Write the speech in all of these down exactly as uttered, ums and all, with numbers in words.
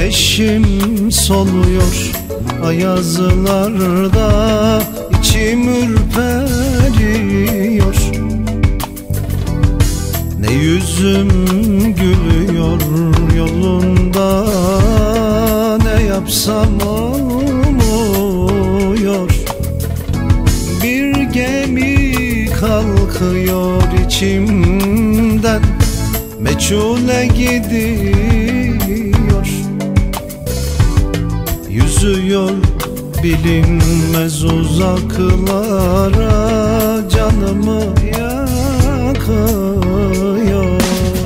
Güneşim soluyor ayazlarda, içim ürperiyor. Ne yüzüm gülüyor yolunda, ne yapsam olmuyor. Bir gemi kalkıyor içimden, meçhule gidiyor. Yüzüyor bilinmez uzaklara, canımı yakıyor.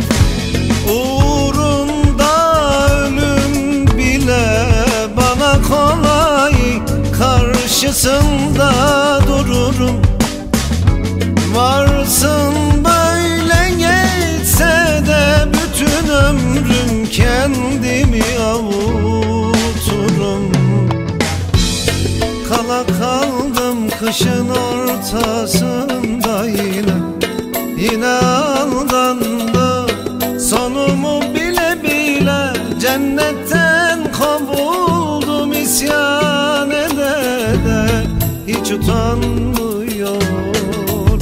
Uğrunda ölüm bile bana kolay, karşısında dururum. Varsın böyle geçse de bütün ömrüm, kendimi avuturum. Kala kaldım kışın ortasında, yine Yine aldandım, sonumu bile bile cennetten kovuldum. İsyan ede de hiç utanmıyorum.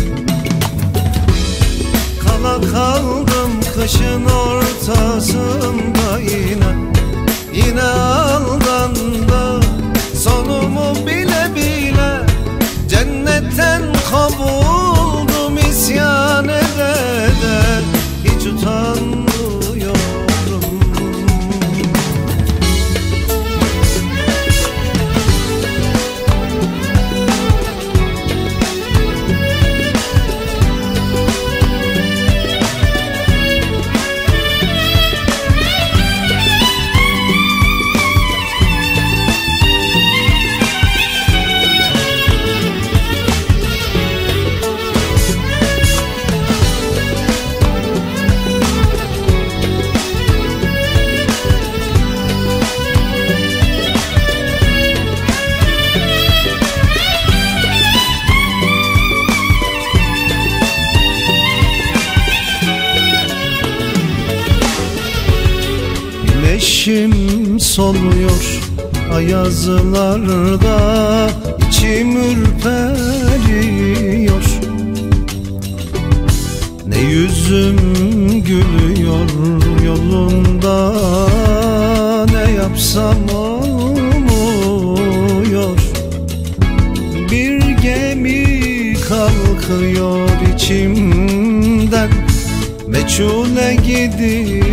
Kala kaldım kışın ortasında, yine Yine aldandım, sonumu bile bile cennetten kovuldum. İsyan ede de hiç utanmıyorum. Güneşim soluyor ayazlarda, içim ürperiyor. Ne yüzüm gülüyor yolunda, ne yapsam olmuyor. Bir gemi kalkıyor içimden, meçhule gidiyor.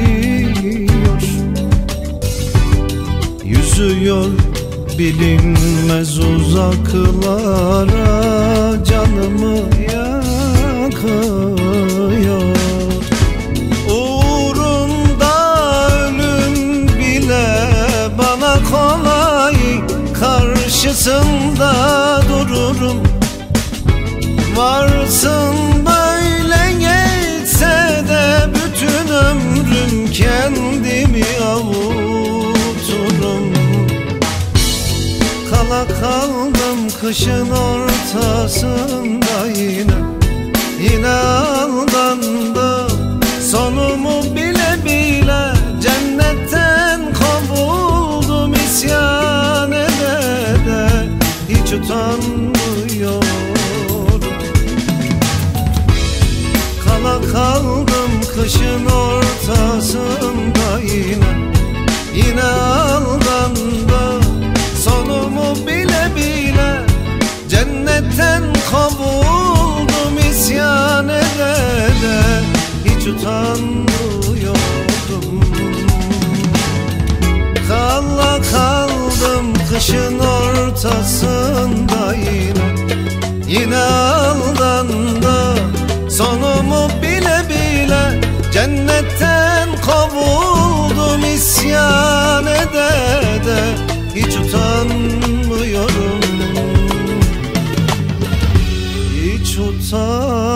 Yüzüyor bilinmez uzaklara, canımı yakıyor. Uğrunda ölüm bile bana kolay, karşısında dururum. Varsın böyle geçse de bütün ömrüm, kendimi avuturum. Kala kaldım kışın ortasında, yine Yine aldandım, sonumu bile bile cennetten kovuldum. İsyan ede de hiç utanmıyorum. Kala kaldım kışın ortasında, yine Yine aldandım, sonumu bile bile cennetten kovuldum. İsyan ede de hiç utanmıyorum. Kala kaldım kışın ortasında, yine Yine aldandım, sonumu bile bile cennetten kovuldum. İsyan ede de hiç utanmıyorum. Hiç utanmıyorum.